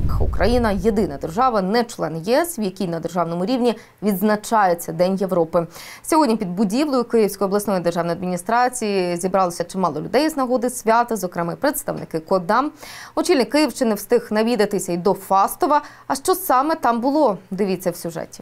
Україна – єдина держава, не член ЄС, в якій на державному рівні відзначається День Європи. Сьогодні під будівлею Київської обласної державної адміністрації зібралося чимало людей з нагоди свята, зокрема представники КОДА. Очільник Київщини встиг навідатися й до Фастова. А що саме там було? Дивіться в сюжеті.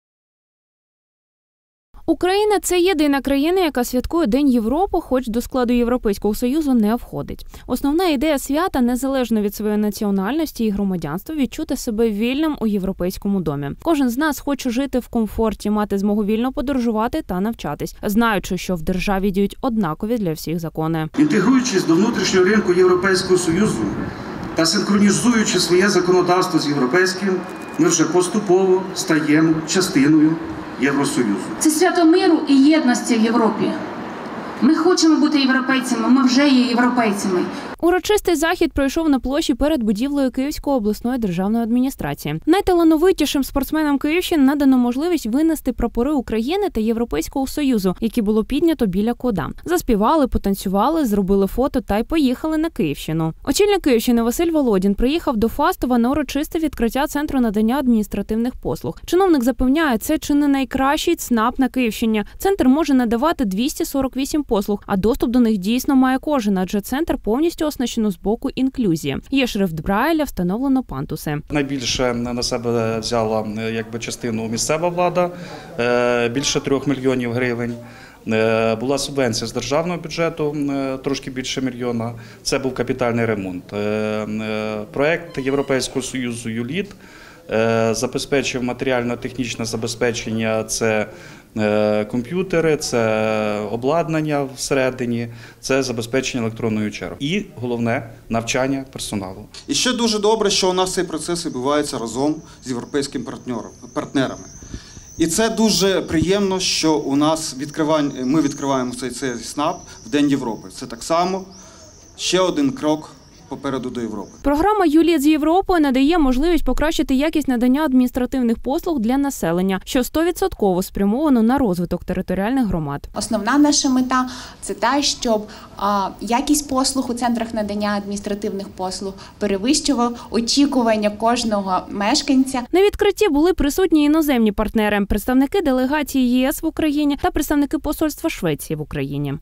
Україна – це єдина країна, яка святкує День Європи, хоч до складу Європейського Союзу не входить. Основна ідея свята – незалежно від своєї національності і громадянства, відчути себе вільним у європейському домі. Кожен з нас хоче жити в комфорті, мати змогу вільно подорожувати та навчатись, знаючи, що в державі діють однакові для всіх закони. Інтегруючись до внутрішнього ринку Європейського Союзу та синхронізуючи своє законодавство з європейським, ми вже поступово стаємо частиною Євросоюзу. Це свято миру і єдності в Європі. Ми хочемо бути європейцями, ми вже є європейцями. Урочистий захід пройшов на площі перед будівлею Київської обласної державної адміністрації. Найталановитішим спортсменам Київщини надано можливість винести прапори України та Європейського Союзу, які було піднято біля КОДА. Заспівали, потанцювали, зробили фото та й поїхали на Київщину. Очільник Київщини Василь Володін приїхав до Фастова на урочисте відкриття Центру надання адміністративних послуг. Чиновник запевняє, це чи не найкращий ЦНАП на Київщині. Центр може надавати 248 послуг, а доступ до них дійсно має кожен, адже центр повністю оснащено з боку інклюзії. Є шрифт Брайля, встановлено пандуси. Найбільше на себе взяла частину місцева влада, більше 3 мільйонів гривень. Була субвенція з державного бюджету, трошки більше мільйона. Це був капітальний ремонт. Проект Європейського Союзу «ЮЛІТ» забезпечив матеріально-технічне забезпечення, це комп'ютери, це обладнання всередині, це забезпечення електронною чергою. І, головне, навчання персоналу. І ще дуже добре, що у нас цей процес відбувається разом з європейськими партнерами. І це дуже приємно, що у нас ми відкриваємо цей СНАП в День Європи. Це так само ще один крок попереду до Європи. Програма «ЮЛІТ з Європою» надає можливість покращити якість надання адміністративних послуг для населення, що 100% спрямовано на розвиток територіальних громад. Основна наша мета – це те, щоб якість послуг у центрах надання адміністративних послуг перевищував очікування кожного мешканця. На відкритті були присутні іноземні партнери, представники делегації ЄС в Україні та представники посольства Швеції в Україні.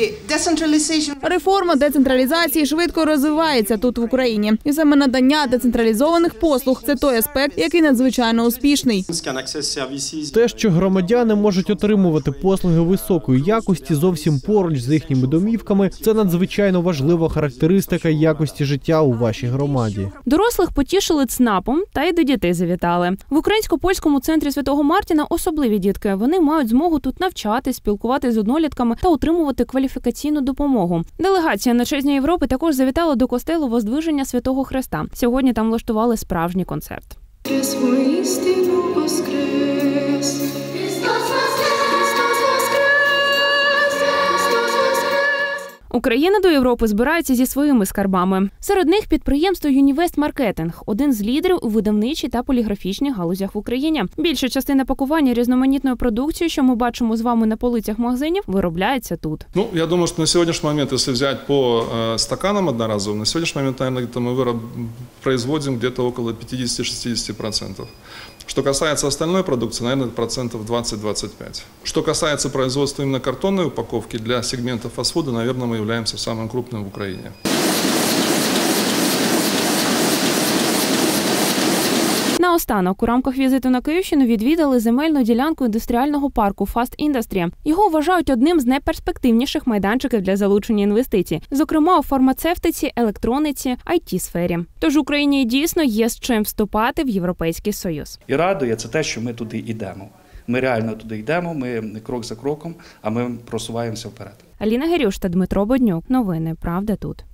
Реформа децентралізації швидко розвивається тут в Україні. І саме надання децентралізованих послуг – це той аспект, який надзвичайно успішний. Те, що громадяни можуть отримувати послуги високої якості зовсім поруч з їхніми домівками, це надзвичайно важлива характеристика якості життя у вашій громаді. Дорослих потішили ЦНАПом та й до дітей завітали. В Українсько-польському центрі Святого Мартіна особливі дітки. Вони мають змогу тут навчатись, спілкуватись з однолітками та отримувати кваліфікаційну допомогу. Делегація на честь Дня Європи також завітала до костелу Воздвиження Святого Хреста. Сьогодні там влаштували справжній концерт. Україна до Європи збирається зі своїми скарбами. Серед них підприємство «Юнівест Маркетинг» – один з лідерів у видавничій та поліграфічній галузях в Україні. Більша частина пакування різноманітної продукції, що ми бачимо з вами на полицях магазинів, виробляється тут. Я думаю, що на сьогоднішній момент, якщо взяти по стаканам одноразовим, на сьогоднішній момент, наверное, мы производим где-то около 50-60%. Что касается остальной продукции, наверное, 20-25%. Что касается производства именно картонной упаковки для сегмента фастфуда, наверное, мы являемся самым крупным в Украине. Наостанок, у рамках візиту на Київщину відвідали земельну ділянку індустріального парку Fast Industry. Його вважають одним з найперспективніших майданчиків для залучення інвестицій, зокрема у фармацевтиці, електрониці, IT-сфері. Тож Україні дійсно є з чим вступати в Європейський Союз. І радує це те, що ми туди йдемо. Ми реально туди йдемо, ми крок за кроком, а ми просуваємося вперед. Аліна Герюш та Дмитро Боднюк. Новини «Правда тут».